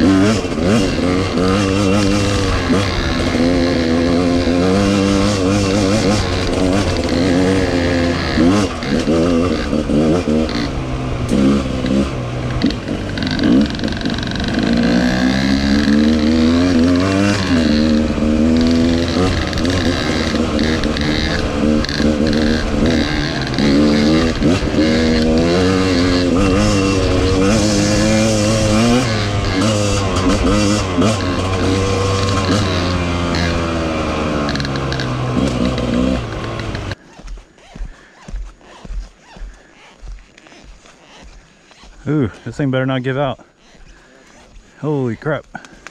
Ooh, this thing better not give out. Holy crap.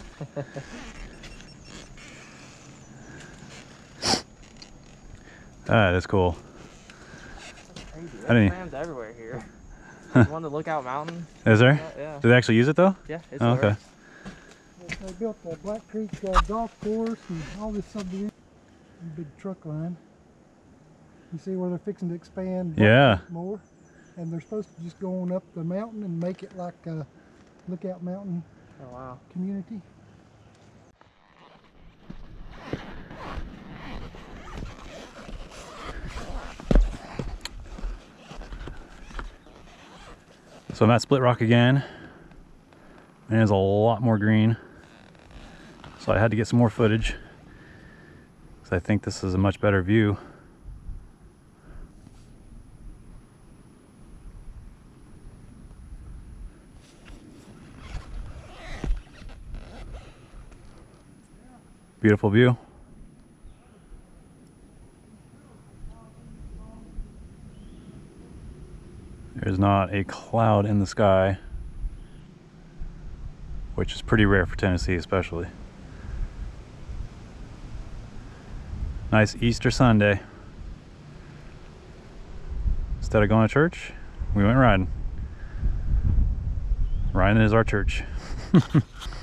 That is cool. There's trams everywhere here. There's one to Lookout Mountain. Is there? Yeah. Do they actually use it though? Yeah, it's oh, okay. They built the Black Creek golf course and all this subdivision. Big truck line. You see where they're fixing to expand more? And they're supposed to just go on up the mountain and make it like a Lookout Mountain community. So I'm at Split Rock again, and there's a lot more green. So I had to get some more footage, because I think this is a much better view. Beautiful view. There's not a cloud in the sky, which is pretty rare for Tennessee especially. Nice Easter Sunday. Instead of going to church, we went riding. Riding is our church.